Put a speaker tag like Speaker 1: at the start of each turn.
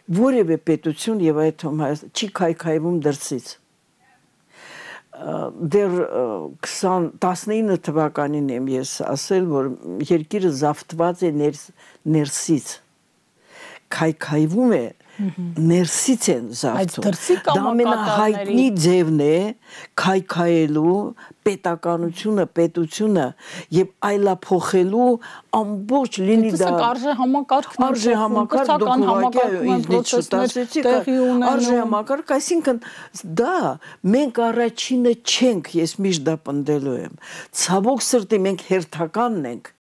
Speaker 1: որևէ պետություն եւ այդ չի քայքայվում դրսից։ Դեռ 19 թվականին եմ ես ասել, որ երկիրը զավթված է ներսից, քայքայվում է, ներսից են զավթում։ Դա ամենահայտնի ձևն է քայքայելու պետականությունը, պետությունը եւ այլափոխելու ամբողջ լինի դա արժե համակարգ դուք արժե համակարգ, այսինքն դա մենք առաջինը չենք, ես միշտ դա պնդելու եմ, ցավոք սրտի մենք հերթականն ենք,